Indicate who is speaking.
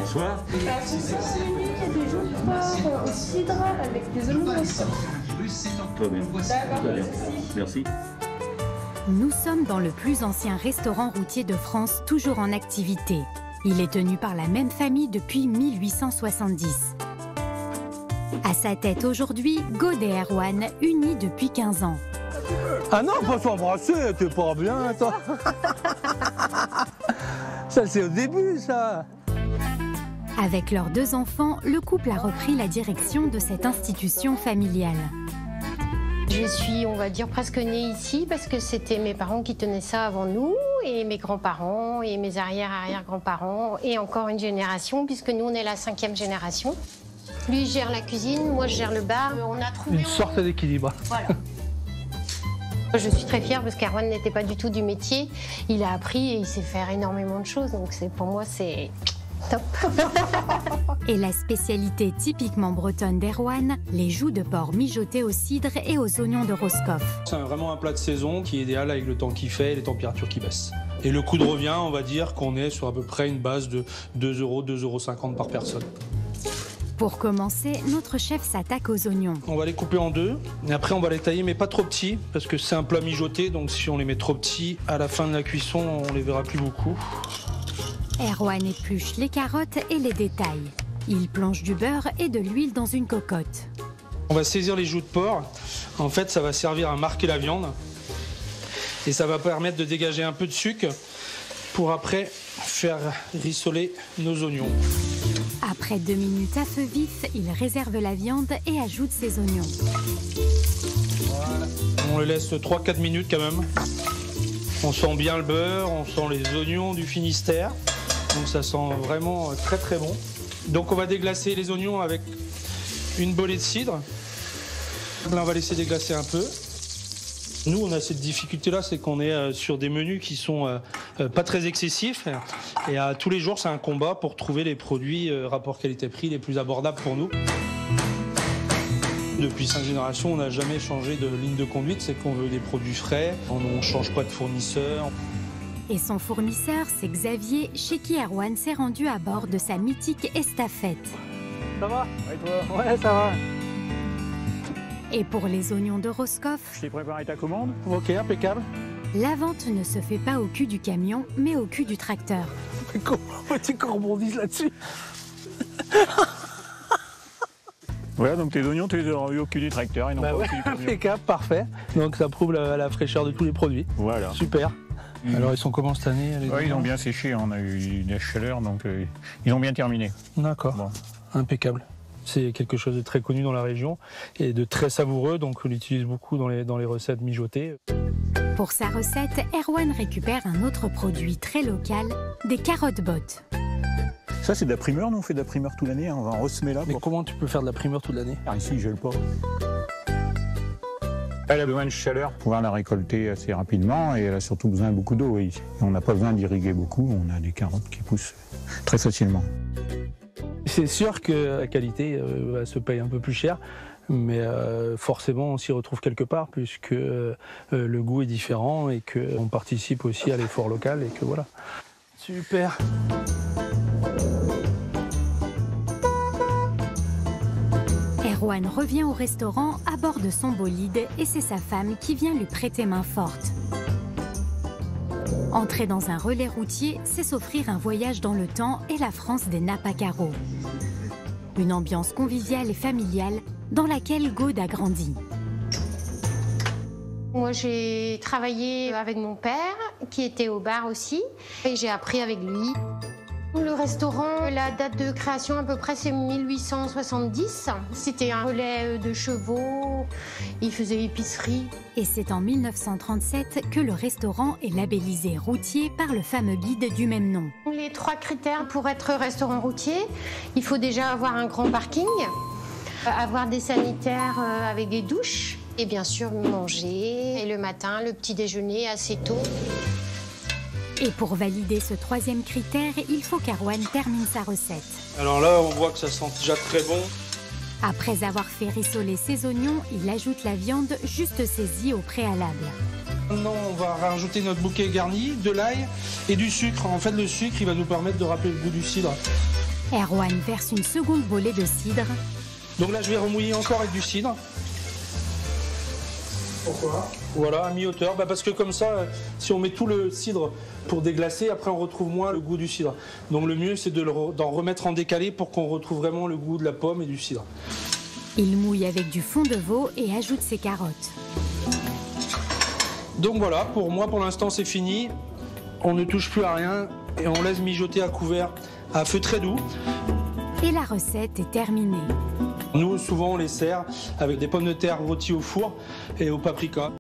Speaker 1: Bonsoir.
Speaker 2: Il y a des joues de porc au cidre avec des oignons rousses.
Speaker 1: Très bien. Très bien. Merci.
Speaker 3: Nous sommes dans le plus ancien restaurant routier de France, toujours en activité. Il est tenu par la même famille depuis 1870. À sa tête aujourd'hui, Gaude et Erwan, unis depuis 15 ans.
Speaker 4: Ah non, faut s'embrasser, t'es pas bien, toi. Ça, c'est au début, ça.
Speaker 3: Avec leurs 2 enfants, le couple a repris la direction de cette institution familiale.
Speaker 5: Je suis, on va dire, presque née ici parce que c'était mes parents qui tenaient ça avant nous et mes grands-parents et mes arrière-arrière-grands-parents et encore une génération puisque nous, on est la 5e génération. Lui gère la cuisine, moi je gère le bar. On a trouvé
Speaker 4: Une sorte d'équilibre.
Speaker 5: Voilà. Je suis très fière parce qu'Erwan n'était pas du tout du métier. Il a appris et il sait faire énormément de choses. Donc pour moi, c'est top.
Speaker 3: Et la spécialité typiquement bretonne d'Erwan, les joues de porc mijotées au cidre et aux oignons de Roscoff.
Speaker 6: C'est vraiment un plat de saison qui est idéal avec le temps qu'il fait et les températures qui baissent. Et le coût de revient, on va dire qu'on est sur à peu près une base de 2 €, 2,50 € par personne.
Speaker 3: Pour commencer, notre chef s'attaque aux oignons.
Speaker 6: On va les couper en 2 et après on va les tailler mais pas trop petits parce que c'est un plat mijoté, donc si on les met trop petits, à la fin de la cuisson on les verra plus beaucoup.
Speaker 3: Erwan épluche les carottes et les détaille. Il plonge du beurre et de l'huile dans une cocotte.
Speaker 6: On va saisir les joues de porc. En fait, ça va servir à marquer la viande et ça va permettre de dégager un peu de sucre pour après faire rissoler nos oignons.
Speaker 3: Après 2 minutes à feu vif, il réserve la viande et ajoute ses oignons.
Speaker 6: Voilà. On le laisse 3-4 minutes quand même. On sent bien le beurre, on sent les oignons du Finistère. Donc ça sent vraiment très très bon. Donc on va déglacer les oignons avec une bolée de cidre. Là on va laisser déglacer un peu. Nous on a cette difficulté là, c'est qu'on est sur des menus qui sont pas très excessifs. Et tous les jours c'est un combat pour trouver les produits rapport qualité-prix les plus abordables pour nous. Depuis 5 générations, on n'a jamais changé de ligne de conduite, c'est qu'on veut des produits frais, on ne change pas de fournisseur.
Speaker 3: Et son fournisseur, c'est Xavier, chez qui Erwan s'est rendu à bord de sa mythique estafette.
Speaker 4: Ça va? Et toi? Ouais, ça va.
Speaker 3: Et pour les oignons de Roscoff,
Speaker 7: Je t'ai préparé ta commande.
Speaker 4: Ok, impeccable.
Speaker 3: la vente ne se fait pas au cul du camion, mais au cul du tracteur.
Speaker 4: Tu rebondis là-dessus.
Speaker 7: Voilà, donc tes oignons, tu les as eu au cul du tracteur et non
Speaker 4: Bah
Speaker 7: pas
Speaker 4: ouais,
Speaker 7: au cul du camion.
Speaker 4: impeccable, parfait. Donc ça prouve la fraîcheur de tous les produits.
Speaker 7: Voilà.
Speaker 4: Super. Alors ils sont comment cette année les
Speaker 7: Ouais, ils
Speaker 4: oignons
Speaker 7: ont bien séché, on a eu de la chaleur, donc ils ont bien terminé.
Speaker 4: D'accord,
Speaker 7: Bon.
Speaker 4: impeccable. C'est quelque chose de très connu dans la région et de très savoureux, donc on l'utilise beaucoup dans les recettes mijotées.
Speaker 3: Pour sa recette, Erwan récupère un autre produit très local, des carottes bottes.
Speaker 7: Ça, c'est de la primeur, nous on fait de la primeur toute l'année, hein, on va en ressemer là.
Speaker 4: Mais comment tu peux faire de la primeur toute l'année?
Speaker 7: Ah, ici, il gèle pas. Elle a besoin de chaleur pour pouvoir la récolter assez rapidement et elle a surtout besoin de beaucoup d'eau. Et on n'a pas besoin d'irriguer beaucoup, on a des carottes qui poussent très facilement.
Speaker 4: C'est sûr que la qualité se paye un peu plus cher, mais forcément on s'y retrouve quelque part puisque le goût est différent et qu'on participe aussi à l'effort local et que voilà. Super.
Speaker 3: Erwan revient au restaurant à bord de son bolide et c'est sa femme qui vient lui prêter main forte. Entrer dans un relais routier, c'est s'offrir un voyage dans le temps et la France des nappes à carreaux. Une ambiance conviviale et familiale dans laquelle Gaude a grandi.
Speaker 5: Moi, j'ai travaillé avec mon père, qui était au bar aussi, et j'ai appris avec lui. Le restaurant, la date de création à peu près c'est 1870. C'était un relais de chevaux, il faisait épicerie.
Speaker 3: Et c'est en 1937 que le restaurant est labellisé routier par le fameux guide du même nom.
Speaker 5: Les 3 critères pour être restaurant routier, il faut déjà avoir un grand parking, avoir des sanitaires avec des douches, et bien sûr manger, et le matin, le petit déjeuner assez tôt.
Speaker 3: Et pour valider ce 3e critère, il faut qu'Erwan termine sa recette.
Speaker 6: Alors là, on voit que ça sent déjà très bon.
Speaker 3: Après avoir fait rissoler ses oignons, il ajoute la viande juste saisie au préalable.
Speaker 6: Maintenant, on va rajouter notre bouquet garni, de l'ail et du sucre. En fait, le sucre, il va nous permettre de rappeler le goût du cidre.
Speaker 3: Erwan verse une seconde bolée de cidre.
Speaker 6: Donc là, je vais remouiller encore avec du cidre. Pourquoi? Voilà, à mi-hauteur. Parce que comme ça, si on met tout le cidre pour déglacer, après on retrouve moins le goût du cidre. Donc le mieux, c'est d'en remettre en décalé pour qu'on retrouve vraiment le goût de la pomme et du cidre.
Speaker 3: Il mouille avec du fond de veau et ajoute ses carottes.
Speaker 6: Donc voilà, pour moi, pour l'instant, c'est fini. On ne touche plus à rien et on laisse mijoter à couvert à feu très doux.
Speaker 3: Et la recette est terminée.
Speaker 6: Nous, souvent, on les sert avec des pommes de terre rôties au four et au paprika.